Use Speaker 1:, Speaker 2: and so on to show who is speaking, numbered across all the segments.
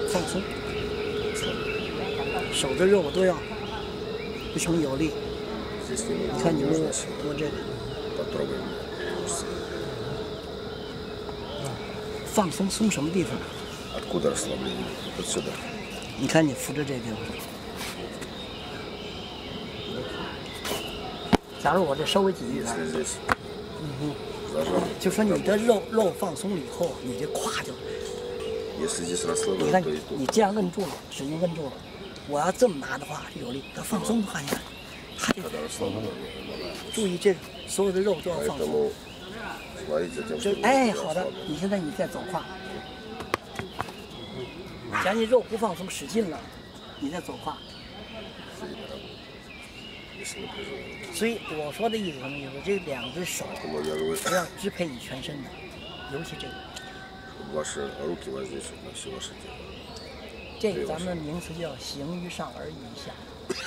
Speaker 1: 放松，手的肉都要不成有力。你看你摸这个，放松松什么地方？你看你扶着这地方。假如我这稍微挤一点，就说你的肉放松了以后，你这胯就，你看你这样摁住了，使劲摁住了。我要这么拿的话是有力，它放松的话，你看，它这注意这所有的肉都要放松。哎，好的，你现在你再走胯。假如你肉不放松，使劲了，你再走胯。所以我说的意思什么意思？这两只手不要支配你全身的，尤其这个。这个咱们的名词叫形于上而意于下。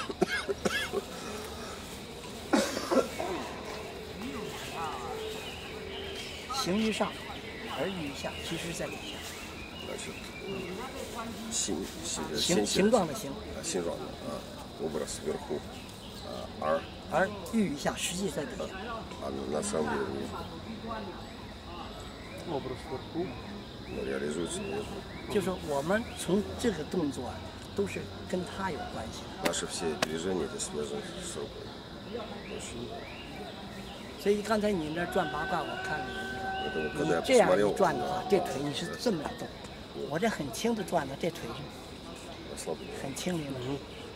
Speaker 1: 形于上而意于下，其实在底下。形状的形。
Speaker 2: 形状的啊，образ сверху。
Speaker 1: 而欲于下，实际在底下。
Speaker 2: На самом деле реализуется.
Speaker 1: 就是说，我们从这个动作都是跟他有关系。
Speaker 2: Наши все движения это связано с рукой.
Speaker 1: 所以刚才你那转八卦，我看了你这样一转的话，这腿你是这么动。我这很轻的转的，这腿是很轻灵的。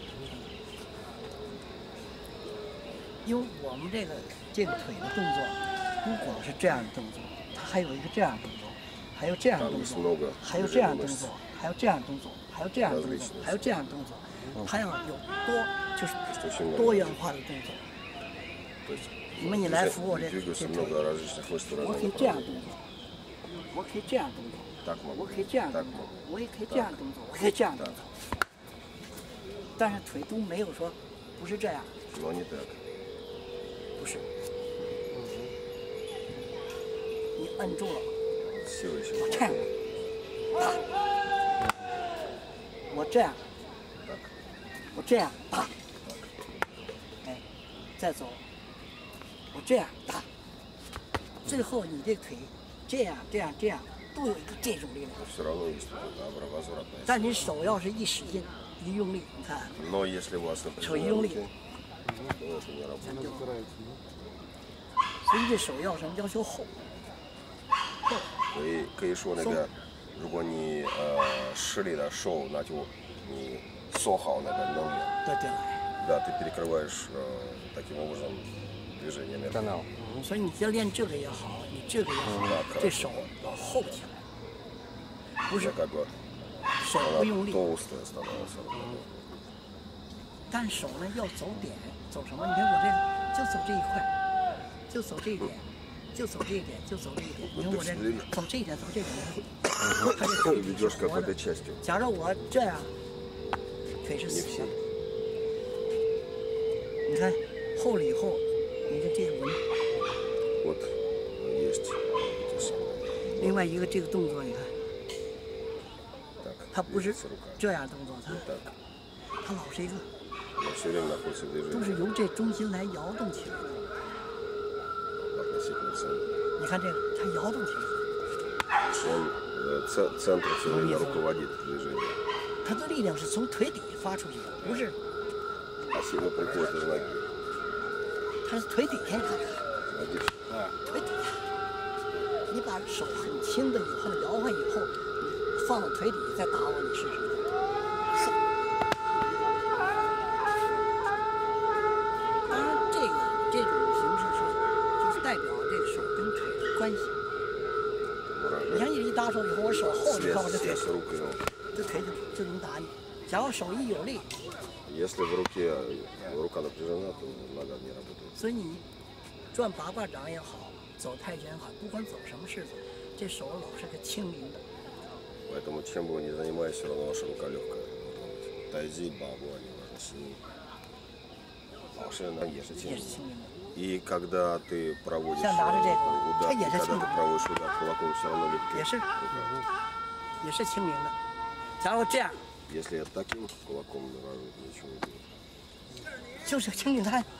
Speaker 1: 因为我们这个腿的动作，不光是这样的动作，它还有一个这样的动作，还有这样的动作，还有这样的动作，还有这样的动作，还有这样的动作，还有这样的动作，它要有多元化的动作。那么你来扶我这腿，我可以这样动作，我可以这样动作，我可以这样动作，我也可以这样动作，我可以这样动作。但是腿都没有说不是这样。不是，你摁住了，我这样，我这样，我这样打，哎，再走，我这样打，最后你这腿这样都有一个这种力量。但你手要是一使劲一用力，你看，手一用力。所以这手要什么？要求厚。
Speaker 2: 可以说那个，如果你施力的瘦，那就你做好那个能力。
Speaker 1: 对。
Speaker 2: Да, ты перекрываешь таким образом движение.
Speaker 1: 所以你要练这个也好，你这个也好，这手要厚起来，不是手不用力。但手呢要走点，走什么？你看我这个就走这一块，就走这一点，就走这一点，就走这一点。你看我这走这一点，走这一点，它这腿是活的。假如我这样，腿是死的。你看厚了以后，你看这个纹。另外一个这个动作，你看，它不是这样动作，它老是一个。都是由这中心来摇动起来的。你看这个，它摇动起来。它的力量是从腿底发出去的，不是。它是腿底下发出来。腿底下。你把手很轻的以后摇晃以后，你放到腿底下再打我，你试试。关系，你看你一搭手以后，我手厚，你看我这腿，这腿就能打你。假如手一有力，所以你转八卦掌也好，走太极也好，不管走什么式子，这手老是个轻灵的。
Speaker 2: Поэтому чем бы вы ни занимались, все равно ваша рука легкая. Тайзи, бабу, они важны сильнее. 老实人呢也是轻灵的。И когда ты проводишь удар, когда ты проводишь удар кулаком, все равно легкий.
Speaker 1: 也是轻灵的。 假如这样，
Speaker 2: Если я таким кулаком нажму, ничего не будет.
Speaker 1: 就是轻轻弹，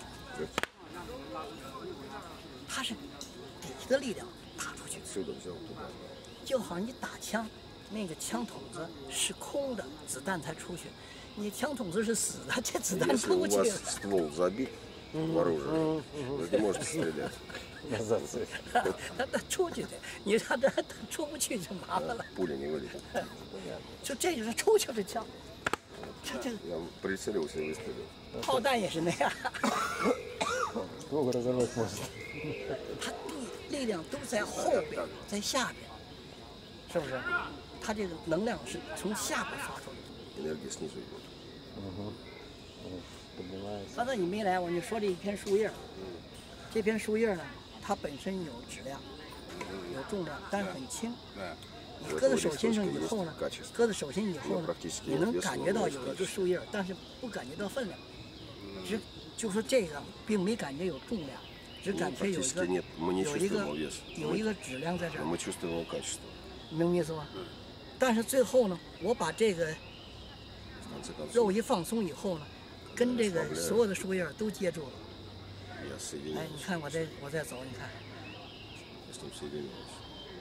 Speaker 1: 它是底的力量打出去，
Speaker 2: Отсюда взял туда.
Speaker 1: 就好像你打枪，那个枪筒子是空的，子弹才出去，你枪筒子是死的，这子弹
Speaker 2: Если
Speaker 1: 出
Speaker 2: у
Speaker 1: 不去
Speaker 2: вас。ствол забит в оружие, вы не можете стрелять.
Speaker 1: 他出去的，你让他出不去就麻烦了。
Speaker 2: Пуля не вылетит.
Speaker 1: 就这就是出去的枪，这
Speaker 2: Я прицелился и выстрелил.
Speaker 1: 炮弹也是那样，
Speaker 3: Сколько разорвать можно?
Speaker 1: 它力量都在后边，在下边，是不是？它这个能量是从下边发出来的。
Speaker 2: Энергия снизу идет.
Speaker 3: Поднимается.
Speaker 1: 刚才你没来，我跟你说这一片树叶，这片树叶呢，它本身有质量，有重量，但是很轻。你搁在手心上以后呢，搁在手心以后呢，你能感觉到有一个树叶，但是不感觉到分量，就说这个并没感觉有重量，只感觉有一个质量在这儿，
Speaker 2: Мы чувствуем его качество.
Speaker 1: 明白意思吗？但是最后呢，我把这个
Speaker 2: В конце концов,
Speaker 1: 肉一放松以后呢，跟这个所有的树叶都接住了。
Speaker 2: я
Speaker 1: 哎，
Speaker 2: соединился.
Speaker 1: 你看我在走，你看，
Speaker 2: Я с ним соединился.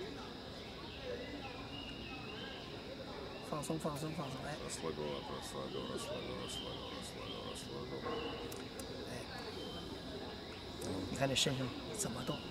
Speaker 1: 放松放松放松，哎，
Speaker 2: Расслабил, расслабил, расслабил, расслабил, расслабил, расслабил.
Speaker 1: 你看这身上怎么动？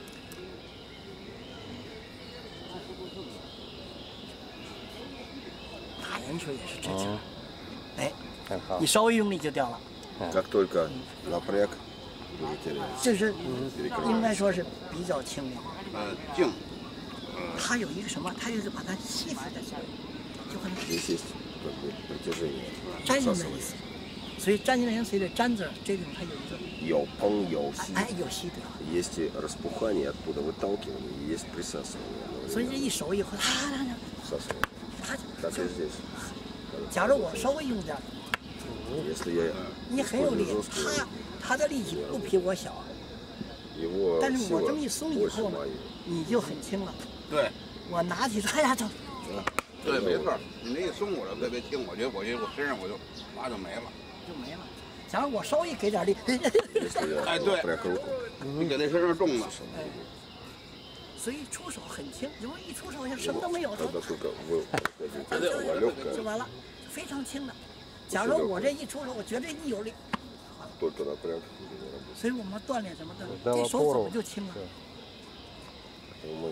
Speaker 1: 打人球也是这劲儿，哎，
Speaker 3: 很好
Speaker 1: 你。稍微用力就掉了，
Speaker 2: Как только напряг, уже теряется.
Speaker 1: 这是应该说是比较轻的。
Speaker 4: 静，
Speaker 1: 它有一个什么？它有一个把它吸附在这里，就可能
Speaker 2: Здесь есть как бы притяжение.
Speaker 1: 粘性的意
Speaker 2: всасывание.
Speaker 1: 思。所以粘性的随着粘字儿，这种它有一个
Speaker 2: 有碰有吸，
Speaker 1: 哎有吸对吧？
Speaker 2: есть распухание, оттуда выталкивание, и есть присасывание.
Speaker 1: 所以这一手以后，
Speaker 2: Всасывание.
Speaker 1: 它
Speaker 2: Так и здесь.
Speaker 1: 假如我稍微用点儿，
Speaker 2: Если я
Speaker 1: 你很有力
Speaker 2: использую，жесткую,
Speaker 1: 他的力气不比我小，
Speaker 2: его
Speaker 1: 但是我
Speaker 2: сила
Speaker 1: 这么一松以
Speaker 2: больше
Speaker 1: 后呢
Speaker 2: моей.，
Speaker 1: 你就很轻了。
Speaker 4: 对
Speaker 1: 我拿起来，哎呀，走，
Speaker 4: 对，没错。你那一松我了，特别轻，我觉得我身上我就麻就没了。
Speaker 1: 就没了。假如我稍微给点力，
Speaker 2: Если я
Speaker 4: Ай, да.
Speaker 2: напряг руку,
Speaker 4: 你给那身上重了，
Speaker 1: 所以出手很轻，因为一出手像什么都没有，
Speaker 2: когда только вы тело
Speaker 1: 就
Speaker 2: легкое,
Speaker 1: 完了，非常轻的。假如我这一出手，我觉得一有力，
Speaker 2: только напряг, не работает.
Speaker 1: 所以我们锻炼什么的，
Speaker 3: Дал
Speaker 1: 这手怎么
Speaker 3: опору.
Speaker 1: 就轻了？
Speaker 2: Поэтому мы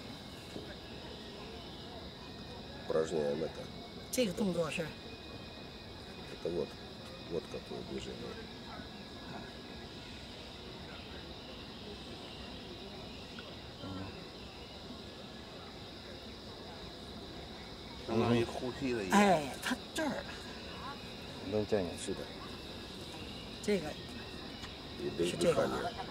Speaker 2: упражняем это.
Speaker 1: 这个动作是
Speaker 2: Это вот какое движение.
Speaker 4: 相当于呼吸的一个。
Speaker 1: 哎，它这儿
Speaker 3: Дом тянет.
Speaker 2: Сюда.
Speaker 1: 这个
Speaker 2: И без
Speaker 1: 是这个
Speaker 2: дыхания.
Speaker 1: 啊，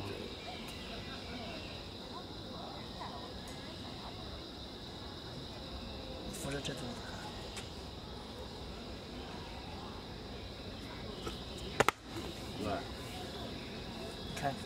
Speaker 1: 扶着这动作。你看，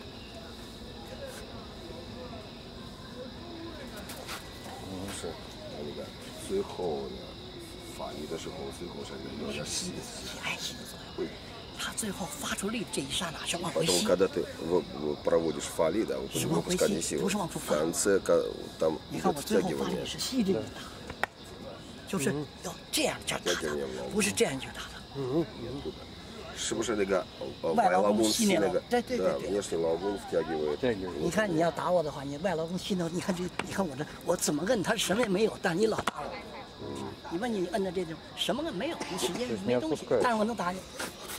Speaker 2: 是那个最后呢，发力的时候，最后是有点吸，
Speaker 1: 爱惜的作用。它最后发出力这一刹那是往回
Speaker 2: Потом,
Speaker 1: 吸，
Speaker 2: когда ты проводишь фали, да, выпускание силы, в конце там
Speaker 1: 你看
Speaker 2: идет
Speaker 1: 我最后发力
Speaker 2: втягивание.
Speaker 1: 是吸这个打，就是要这样劲儿打的，不是这样劲儿打的。
Speaker 2: 是不是那个
Speaker 1: 外劳宫
Speaker 2: 吸那个？
Speaker 1: 对对对对
Speaker 2: внешний劳宫втягивает.
Speaker 3: Тягивает.
Speaker 1: 你看你要打我的话，你外劳宫吸呢？你看这，你看我这，我怎么摁他什么也没有，但是你老打我。你问你摁的这种什么个没有，你使劲没东西，但是我能打你。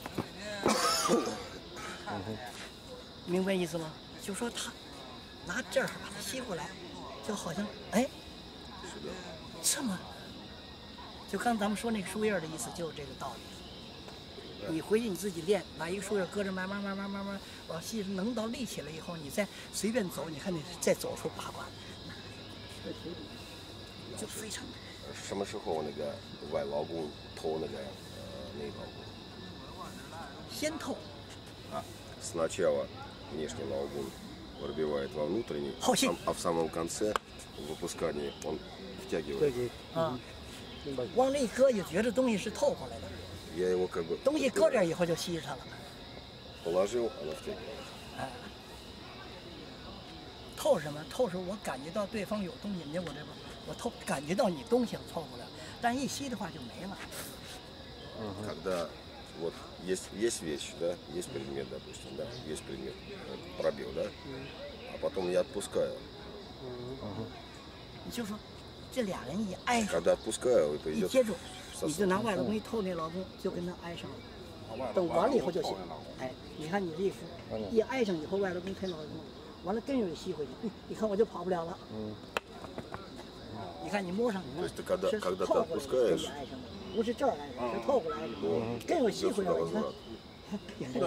Speaker 1: 明白意思吗？就说他拿这儿把它吸过来，就好像哎，这么，就刚咱们说那个树叶的意思，就是这个道理。你回去你自己练，把一个树叶搁着，慢慢往细能到立起来以后，你再随便走，你看你再走出8关，就非常。
Speaker 2: 什么时候那个外劳宫偷那个内劳宫？
Speaker 1: 先透，
Speaker 2: Сначала внешний劳宫пробивает во внутренний,
Speaker 1: Хоси.
Speaker 2: а в самом конце в выпускании он втягивает.
Speaker 1: 啊， 往那一搁就觉得东西是透过来的，
Speaker 2: Я его как бы
Speaker 1: 东西搁这儿以后就吸着它了。
Speaker 2: положил, оно втягивается.
Speaker 1: 哎，透是什么？透是我感觉到对方有东西，你看我这边，我透感觉到你东西凑过来，但一吸的话就没了。
Speaker 2: Когда вот есть вещь, да, есть предмет, допустим, да, есть предмет, пробил, да, а потом я отпускаю.
Speaker 1: 你就说这俩人一挨上，
Speaker 2: Когда отпускаю, это
Speaker 1: 一
Speaker 2: идет
Speaker 1: 接住，
Speaker 2: сосуд.
Speaker 1: 你就拿外头东西透那老公，就跟他挨上了。等完了以后就行。哎，你看你这一扶，一挨上以后，外头跟推老公，完了更有吸回去。你看我就跑不了了。你看你摸上，你看是透过来跟你挨上的，不是这儿挨上，是透过来的，更有吸回来。你看，也是。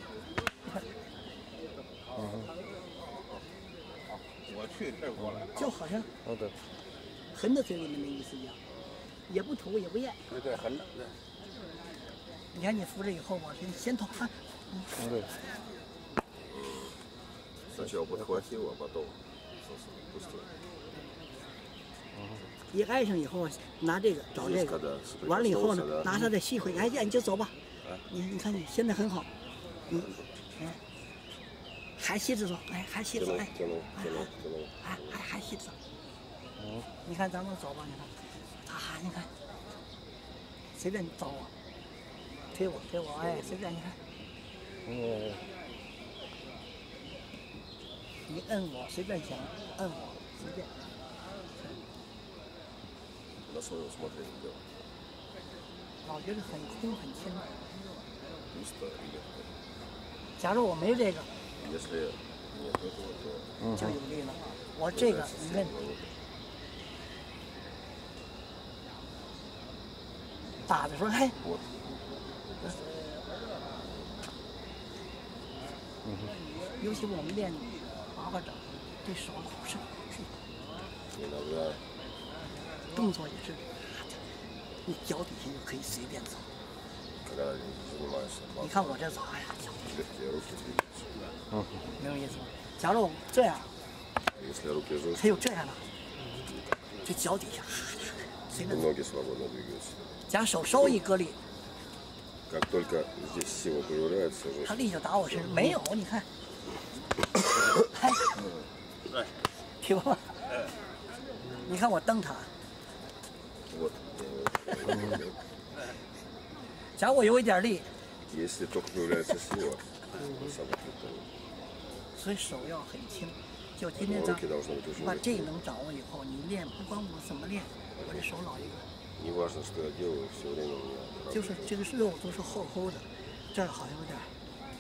Speaker 4: 我去这儿过来，
Speaker 1: 就好像
Speaker 3: 好的，
Speaker 1: 横在嘴里面的意思一样，也不吐也不咽。
Speaker 4: 对，横着，对。
Speaker 1: 你看你扶着以后，我先吐啊。
Speaker 3: 对，
Speaker 2: Сначала подхватил, а потом сосуд пустил.
Speaker 1: 一挨上以后，拿这个找这个，完了以后呢，拿它再吸回，哎呀，你就走吧。你看你现在很好，哎，还吸着走，哎，还吸着走，哎，还吸着走。你看咱们走吧，你看，啊，你看，随便找我，推我，哎，随便你看。你摁我，随便想摁我，随便。
Speaker 2: На свое усмотрение делать.
Speaker 1: 老觉得很空很轻。
Speaker 2: Пусто и легко.
Speaker 1: 假如我没这个，
Speaker 2: Если нет этого, то
Speaker 1: 就有力了。我这个，你看，打的时候，嘿，
Speaker 2: вот.
Speaker 1: 尤其我们练拔掌，这手老是
Speaker 2: Иногда
Speaker 1: 动作也是，你脚底下就可以随便走。
Speaker 2: когда занимаешься
Speaker 1: 你看我这走，哎呀，
Speaker 2: легкие руки двигаются.
Speaker 1: 没有意思吧？假如我这样，
Speaker 2: Если руки жестче,
Speaker 1: 他又这样了，这脚底下随便走。
Speaker 2: ноги свободно двигаются.
Speaker 1: 假手稍一搁力，
Speaker 2: Как только здесь сила появляется,
Speaker 1: 他
Speaker 2: жестче.
Speaker 1: 力就打我身上，没有，你看，嗨，听吧，你看我蹬他。
Speaker 2: Вот.
Speaker 1: 假如我有一点力，
Speaker 2: Если только появляется сила, самое крутое.
Speaker 1: 所以手要很轻。就今天咱
Speaker 2: руки должны быть
Speaker 1: 把
Speaker 2: уже
Speaker 1: 这个能掌握以后，你练不管我怎么练，我这手老一个，
Speaker 2: неважно, что я делаю, все время у меня
Speaker 1: 就是这个肉都是厚厚的，这儿好像有点儿，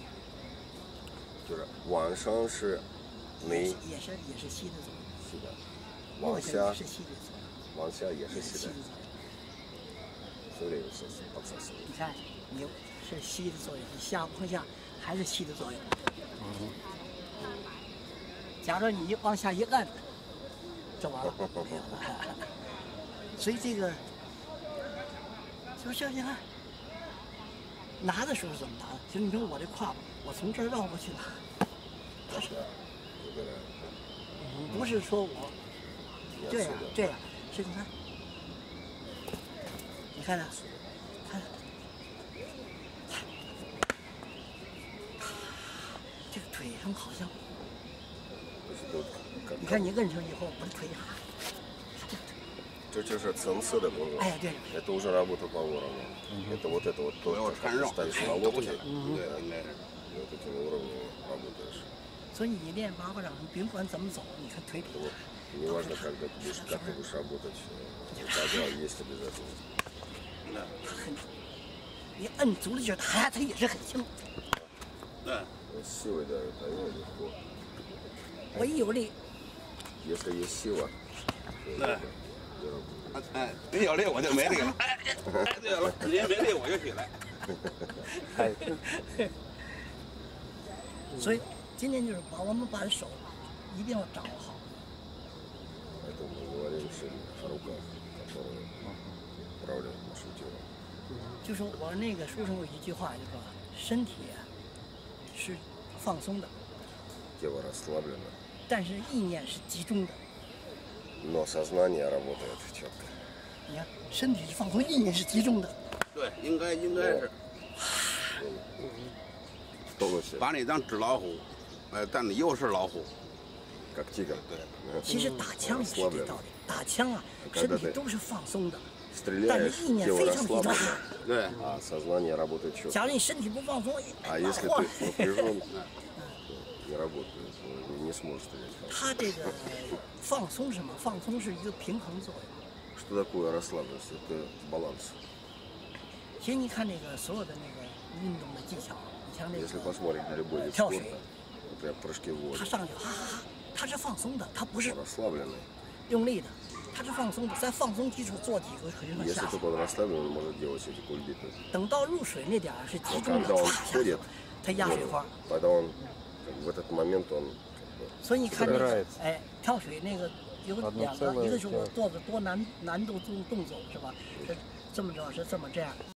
Speaker 2: 就是往上是没
Speaker 1: 也是吸的作用，
Speaker 2: 吸的，
Speaker 1: 落
Speaker 2: 往下
Speaker 1: 下也是吸的作用，
Speaker 2: 往下也是
Speaker 1: 也是
Speaker 2: 吸的，
Speaker 1: 吸的作用。
Speaker 2: все время подсасывает.
Speaker 1: 你看，你是吸的作用，你下往下还是吸的作用。假如你往下一按，就完了，没有了。所以这个，就是你看，拿的时候怎么拿的？就你说我这胯吧，我从这儿绕过去拿，它是，不是说我这样，是你看，你看着，看。这个腿上好像，你看你摁上以后，我的腿上，
Speaker 2: 这就是层次的工作。
Speaker 1: 哎呀，对，
Speaker 2: Это уже работа по уровню. Это вот то, что ставишь на локти, да, и вот этими уровнями работаешь.
Speaker 1: 所以你练八卦掌，你甭管怎么走，你看腿底下
Speaker 2: Неважно, как ты будешь работать, тогда есть обязательно.
Speaker 1: 很，你摁足了劲儿，它也是很轻。
Speaker 2: С силой давит, а его легко.
Speaker 1: 我一有力，
Speaker 2: Если есть сила, то
Speaker 4: Да.
Speaker 2: это не работает.
Speaker 4: 哎，您有力我就没力了。哎，对了，您没力我就起来。
Speaker 1: 所以今天就是我们把手一定要掌握好。
Speaker 2: Поэтому мы говорим сегодня о руках, которые управляют нашим телом.
Speaker 1: 就说我那个书上有一句话，就说身体啊是放松的，
Speaker 2: Тело расслаблено,
Speaker 1: 但是意念是集中的。
Speaker 2: но сознание работает четко.
Speaker 1: 你看身体是放松，意念是集中的。
Speaker 4: 对，应该是。把你当纸老虎，但你又是老虎。
Speaker 2: 对。
Speaker 1: 其实打枪也是这道理，打枪啊，身体都是放松的，但是意念非常集中。
Speaker 4: 对。
Speaker 1: 假如你身体不放松，他这个放松什么？放松是一个平衡作用。
Speaker 2: Что такое расслабленность? Это баланс.
Speaker 1: 其实你看那个所有的那个运动的技巧，你像那个跳水，他上去哈哈哈，他是放松的，他不是用力的，他是放松的，在放松基础做几个回合下去。等到入水那点儿是集中的，唰下去，他压水花。所以你看那个，跳水那个有两个，一个是我做的多难度动作是吧？是这么着，是这么这样。